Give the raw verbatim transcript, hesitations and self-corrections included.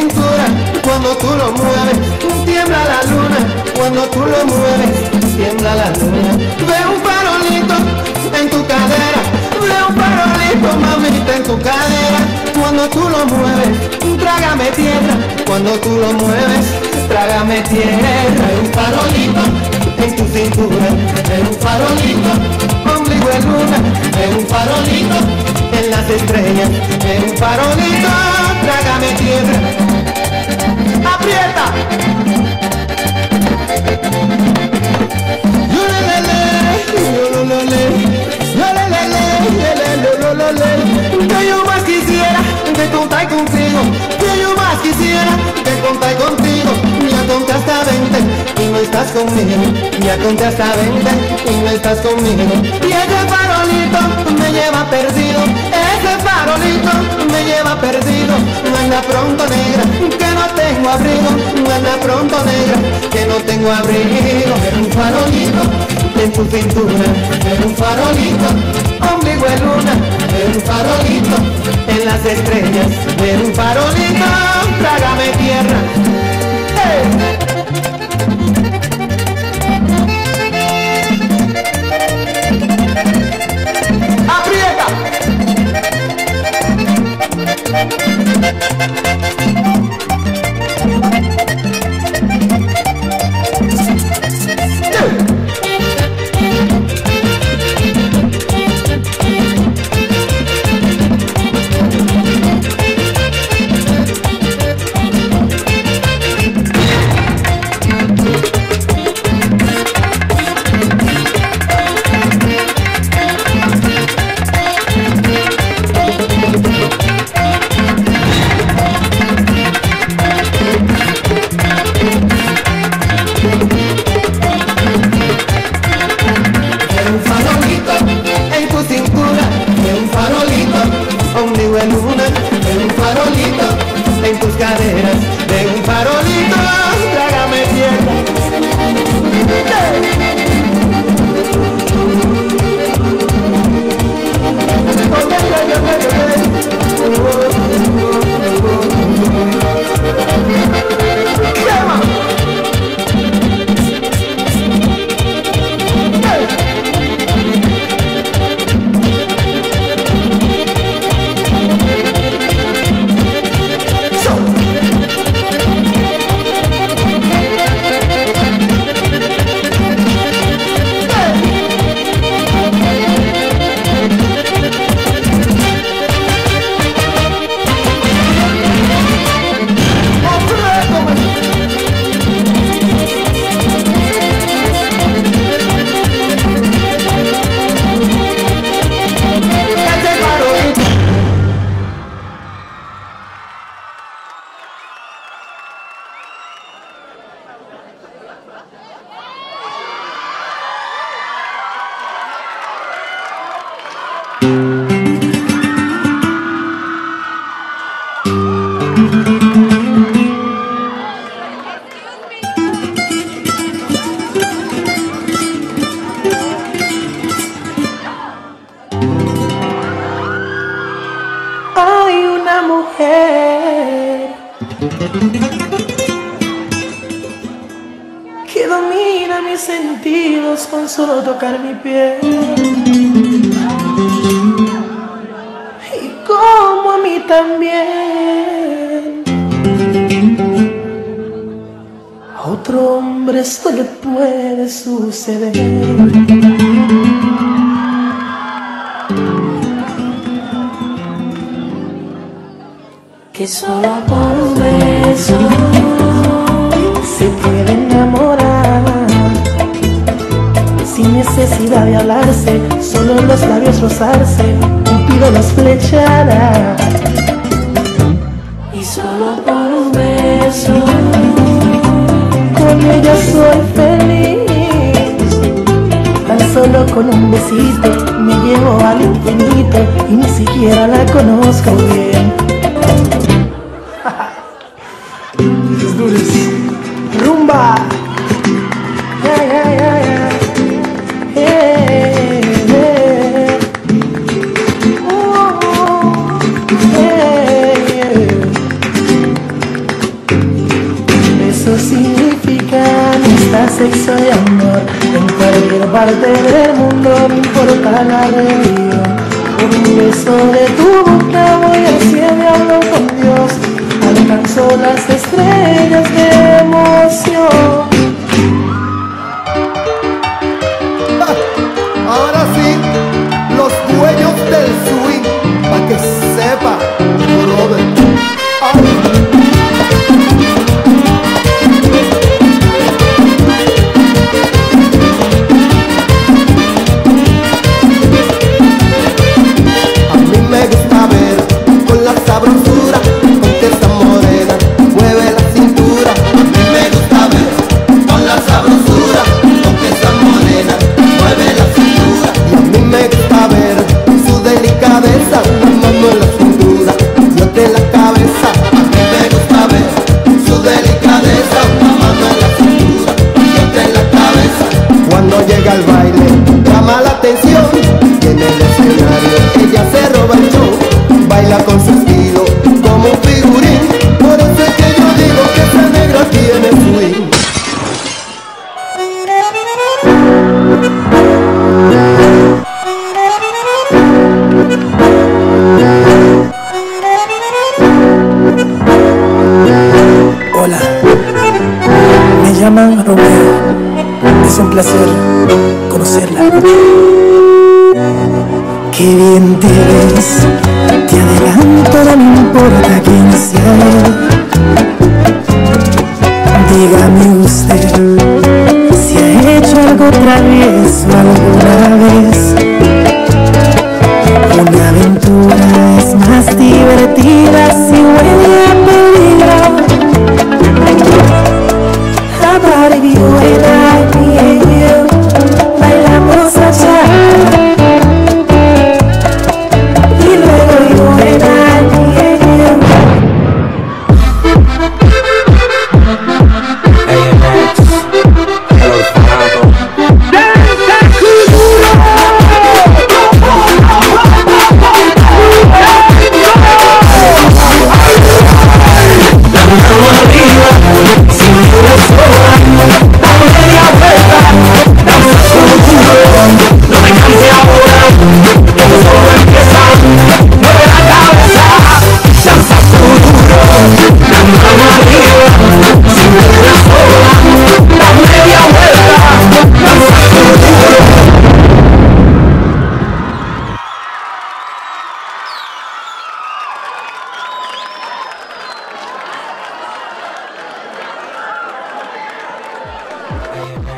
cintura cuando tú lo mueves, tiembla la luna cuando tú lo mueves, tiembla la luna. Veo un farolito en tu cadera, veo un farolito, mamita, en tu cadera cuando tú lo mueves. Trágame tierra cuando tú lo mueves, trágame tierra. Veo un farolito en tu cintura, veo un farolito, ombligo de luna, veo un farolito en las estrellas, veo un farolito, trágame tierra. ¡Aprieta! Yo le le le, yo lo lo le, yo le le le, le le lo lo lo le. Que yo más quisiera que contar contigo, que yo más quisiera que contar contigo. Ya conté hasta veinte y no estás conmigo, ya conté hasta veinte y no estás conmigo. Y ese farolito me lleva perdido, ese farolito me lleva perdido. Anda pronto negra, que no tengo abrigo, anda pronto negra, que no tengo abrigo. Era un farolito en tu cintura, era un farolito, ombligo de luna, era un farolito en las estrellas, era un farolito, trágame tierra. ¡Hey! Que domina mis sentidos con solo tocar mi piel, y como a mí también. A otro hombre esto le puede suceder. Que solo por un beso se puede enamorar, sin necesidad de hablarse, solo los labios rozarse, Cupido los flechará. Y solo por un beso con ella soy feliz. Tan solo con un besito me llevo al infinito y ni siquiera la conozco bien. Rumba. Yeah, yeah, yeah, yeah. Hey, hey. Oh, hey, yeah. eso significa amistad, sexo y amor. En cualquier parte del mundo, no importa la religión. Con un beso de tu boca voy al cielo y hablo con Dios. Alcanzo las estrellas de emoción. Ahora sí, los dueños del swing, pa' que sepa, brother. Ay. A mí me gusta ver con la sabrosura con que esa morena mueve la cintura. A mí me gusta ver con la sabrosura con que esa morena mueve la cintura. Y a mí me gusta ver su delicadeza, la mano en la cintura, yo de la cabeza. A mí me gusta ver su delicadeza, la mano en la cintura, yo de la cabeza. Cuando llega al baile, llama la atención, y en el escenario ella se roba el show. Baila con su estilo como un figurín, por eso es que yo digo que esa negra tiene swing. Hola, me llaman Romeo. Es un placer conocerla. Qué bien te ves, te adelanto, no me importa quién sea él. Dígame usted si ha hecho algo travieso alguna vez. Una aventura es más divertida si huele a peligro. About if you and I, me and you, bailamos allá. Y luego you and I, me and you. A M X, El Orfanato. ¡Danza Cultura! A M X.